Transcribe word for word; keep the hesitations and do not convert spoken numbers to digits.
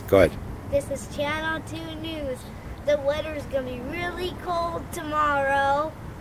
Go ahead. This is Channel two News. The weather is going to be really cold tomorrow.